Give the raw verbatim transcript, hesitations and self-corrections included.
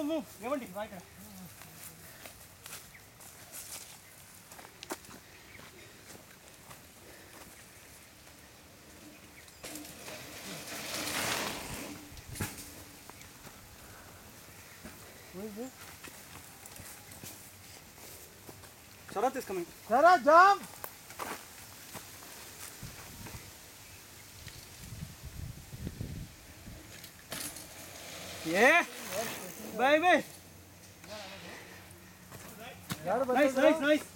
move, move. Levanti, right. Who is this? Sharat is coming. Sharat, jump! Yeah. Bye bye. Nice, nice, nice.